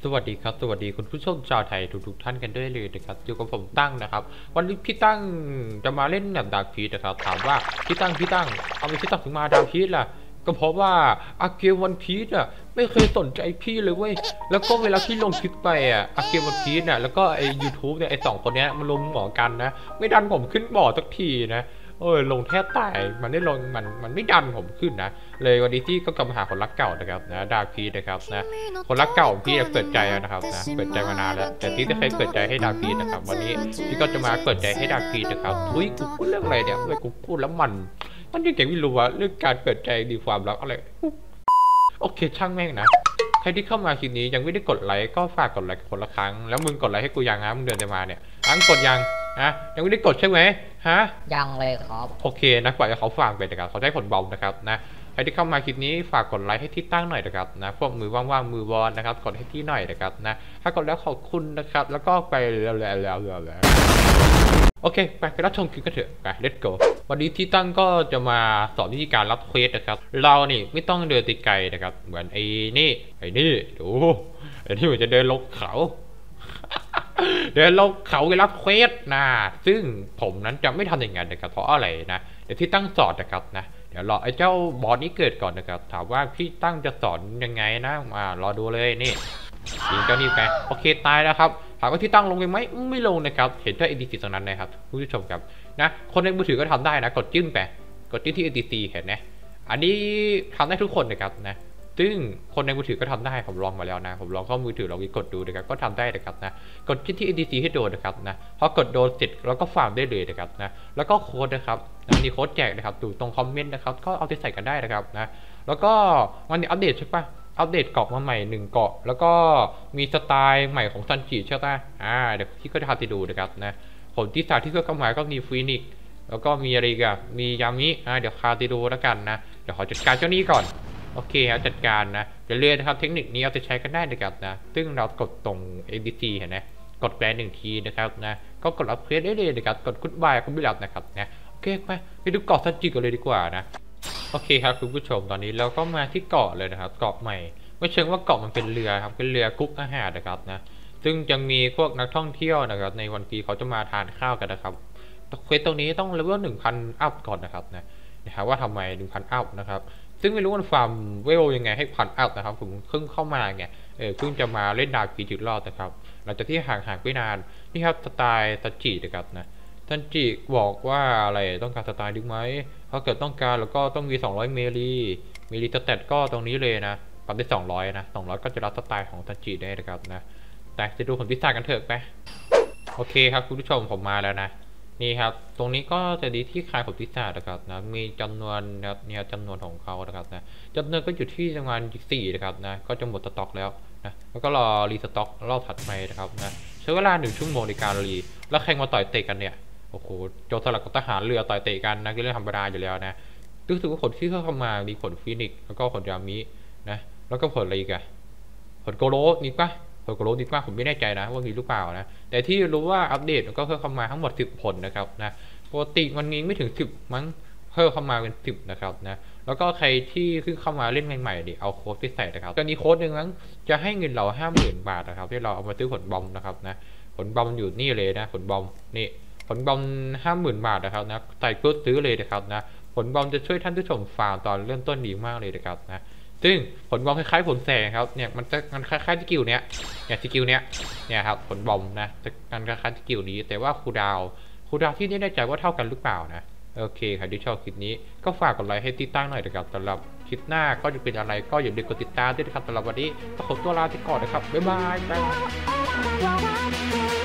สวัสดีครับสวัสดีคุณผู้ชมชาวไทยทุกท่านกันด้วยเลยนะครับอยู่กับผมตั้งนะครับวันนี้พี่ตั้งจะมาเล่นแบบดาร์กพีชนะครับถามว่าพี่ตั้งเอาไปพี่ตั้งถึงมาดาร์กพีชล่ะก็เพราะว่าอาเกมวันพีชอ่ะไม่เคยสนใจพี่เลยเว้ยแล้วก็เวลาพี่ลงคลิปไปอาเกมวันพีชน่ะแล้วก็ไอ YouTube เนี่ยไอสองคนนี้มันลงหมอกันนะไม่ดันผมขึ้นบ่อสักทีนะลงแทบตายมันได้ลงมันไม่ดันผมขึ้นนะเลยวันนี้ที่ก็กลับมาหาคนรักเก่านะครับนะดาร์กพีชนะครับนะคนรักเก่าพี่เปิดใจนะครับนะเปิดใจมานานแล้วแต่ที่จะเคยเปิดใจให้ดาร์กพีชนะครับวันนี้พี่ก็จะมาเปิดใจให้ดาร์กพีชนะครับทุยกูพูดเรื่องอะไรเนี่ยเมื่อกูพูดแล้วมันยังเก่งไม่รู้ว่าเรื่องการเปิดใจดีความรักอะไรโอเคช่างแม่งนะใครที่เข้ามาคลิปนี้ยังไม่ได้กดไลค์ก็ฝากกดไลค์คนละครั้งแล้วมึงกดไลค์ให้กูยังนะมึงเดินมาเนี่ยกดยังยังไม่ได้กดใช่ไหมฮะยังเลยครับโอเคนะกว่าจะเขาฝากไปนะครับเขาได้ผลบอมนะครับนะใครที่เข้ามาคลิปนี้ฝากกดไลค์ให้ที่ตั้งหน่อยนะครับนะพวกมือว่างๆมือบอลนะครับกดให้ที่หน่อยนะครับนะถ้ากดแล้วขอบคุณนะครับแล้วก็ไปแล้วโอเคไปรับชมคลิปกันเถอะไป let's go วันนี้ที่ตั้งก็จะมาสอนวิธีการรับเควสนะครับเรานี่ไม่ต้องเดินติดไกลนะครับเหมือนไอ้นี่ดูไอ้ที่มันจะเดินลงเขาเดินลงเขาไปรับเควสนะซึ่งผมนั้นจะไม่ทำอย่างนั้นนะครับเพราะอะไรนะเดี๋ยวที่ตั้งสอนนะครับนะเดี๋ยวรอไอ้เจ้าบอสนี้เกิดก่อนนะครับถามว่าพี่ตั้งจะสอนยังไงนะมารอดูเลยนี่ยิงเจ้านี่ไปโอเคตายแล้วครับถามว่าที่ตั้งลงไปไหมไม่ลงนะครับเห็นเจ้า ADC ตรงนั้นนะครับผู้ชมครับนะคนในมือถือก็ทำได้นะกดจิ้มไปกดจิ้มที่ ADC เห็นไหมอันนี้ทำได้ทุกคนนะครับนะซึ่งคนในมือถือก็ทำได้ผมลองมาแล้วนะผมลองเข้ามือถือลองกดดูนะครับก็ทำได้นะครับนะกดที่ ADC ให้โดนนะครับนะพอกดโดนเสร็จแล้วก็ฟาร์มได้เลยนะครับนะแล้วก็โค้ดนะครับมีโค้ดแจกนะครับอยู่ตรงคอมเมนต์นะครับก็เอาไปใส่กันได้นะครับนะแล้วก็วันนี้อัปเดตใช่ปะอัปเดตเกาะมาใหม่1เกาะแล้วก็มีสไตล์ใหม่ของซันจิใช่ปะเดี๋ยวพี่ก็จะพาไปดูนะครับนะผลที่3ที่เพื่อเข้ามาก็มีฟีนิกแล้วก็มีอะไรกันมียามิเดี๋ยวพาไปดูแล้วกันนะเดี๋ยวขอจัดการเจ้านี้ก่อนโอเคครับจัดการนะอย่าลืมนะครับเทคนิคนี้เอาไปใช้กันได้นะครับนะซึ่งเรากดตรง ADC เห็นไหมกดแปล1ทีนะครับนะก็กดรับเควสได้เลยนะครับกดกุ๊ดบายก็ไม่รับนะครับนะโอเคไปดูเกาะซันจิกันเลยดีกว่านะโอเคครับคุณผู้ชมตอนนี้เราก็มาที่เกาะเลยนะครับเกาะใหม่ไม่เชิงว่าเกาะมันเป็นเรือครับเป็นเรือกุ๊กอาหารนะครับนะซึ่งยังมีพวกนักท่องเที่ยวนะครับในวันปีเขาจะมาทานข้าวกันนะครับเควสตรงนี้ต้องเลเวล 1,000 อัพก่อนนะครับนะครับว่าทำไม 1,000 อัพนะครับซึ่งไม่รู้ว่าฟาร์มเวลยังไงให้พันอัพนะครับผมเพิ่งเข้ามาไงเพิ่งจะมาเล่นดาร์กพีชอีกรอบนะครับหลังจากที่ห่างไปนานนี่ครับสไตล์ซันจินะครับนะซันจิบอกว่าอะไรต้องการสไตล์ดึงไหมถ้าเกิดต้องการแล้วก็ต้องมี200เมลีสเตตก็ตรงนี้เลยนะปรับได้200นะ200ก็จะรับสไตล์ของซันจิได้นะครับนะแต่จะดูผลพิจารณากันเถอะไปโอเคครับคุณผู้ชมผมมาแล้วนะนี่ครับตรงนี้ก็จะดีที่คลายผลพิจารณานะครับนะมีจำนวนนะครับเนี่ยจำนวนของเขานะครับนะจำนวนก็อยู่ที่ประมาณ4นะครับนะก็จะหมดสต็อกแล้วนะแล้วก็รอรีสต็อกรอบถัดไปนะครับนะใช้เวลา1 ชั่วโมงในการรีแล้วแข่งมาต่อยเตะกันเนี่ยโอ้โหโจรสลัดกับทหารเรือต่อยเตะกันนะก็เรื่องธรรมดาอยู่แล้วนะรู้สึกว่าผลที่เข้ามามีผลฟินิกแล้วก็ผลยามินะแล้วก็ผลอะไรอีกอะผลโกโรนี่ปะผลโกโรนี่ปะผมไม่แน่ใจนะว่ามีหรือเปล่านะแต่ที่รู้ว่าอัปเดตก็เพิ่มเข้ามาทั้งหมด10 ผลนะครับนะปกติมันมีไม่ถึง10มั้งเพิ่มเข้ามาเป็น10นะครับนะแล้วก็ใครที่เพิ่งเข้ามาเล่นใหม่ๆดิเอาโค้ดไปใส่นะครับตอนนี้โค้ดหนึ่งมั้งจะให้เงินเรา 50,000 บาทนะครับที่เราเอามาซื้อผลบอมนะครับนะผลบอมอยู่นี่เลยนะผลบอมนี่ผลบอม 50,000 บาทนะครับนะใส่เพื่อซื้อเลยนะครับนะผลบอมจะช่วยท่านผู้ชมฟาร์มตอนเริ่มต้นดีมากเลยนะครับนะซึ่งผลบอมคล้ายๆผลแสงครับเนี่ยมันคล้ายๆสกิลเนี้ยสกิลเนี้ยครับผลบอมนะมันคล้ายๆสกิลนี้แต่ว่าคูลดาวที่นี่แน่ใจว่าเท่ากันหรือเปล่านะโอเคใครที่ชอบคลิปนี้ก็ฝากกดไลค์ให้ติดตั้งหน่อยนะครับสำหรับคลิปหน้าก็จะเป็นอะไรก็อย่าลืมกดติดตามด้วยนะครับสำหรับวันนี้ขอตัวลาไปก่อนนะครับบ๊ายบาย